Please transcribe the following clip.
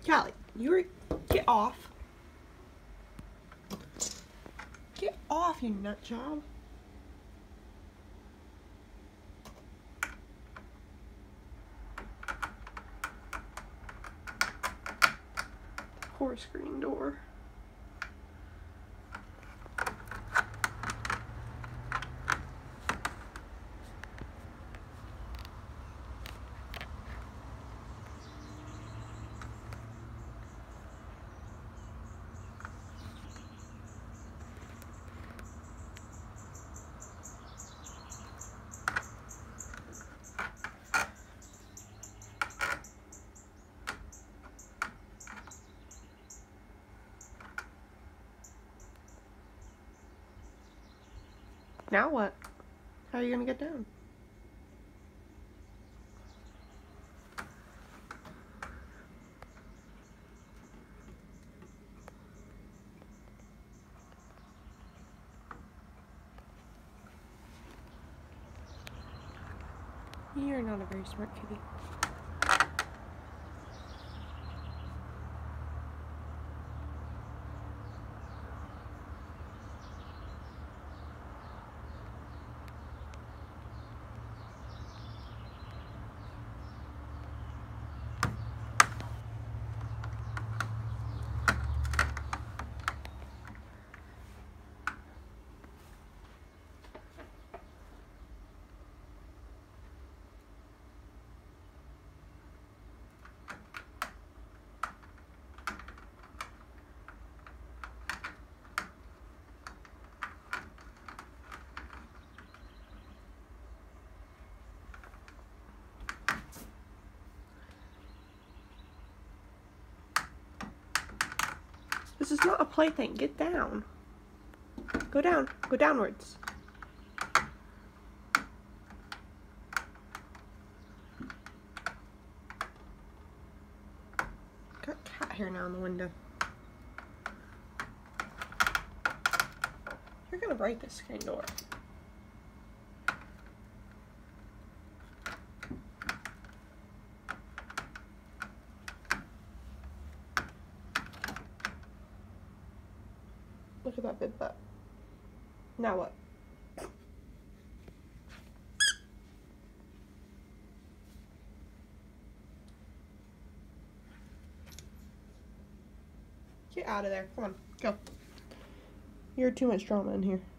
Callie, get off. Get off, you nut job. Poor screen door. Now what? How are you gonna get down? You're not a very smart kitty. This is not a plaything. Get down. Go down. Go downwards. Got cat hair now on the window. You're gonna break this screen door. Look at that big butt. Now what? Get out of there. Come on, go. You're too much drama in here.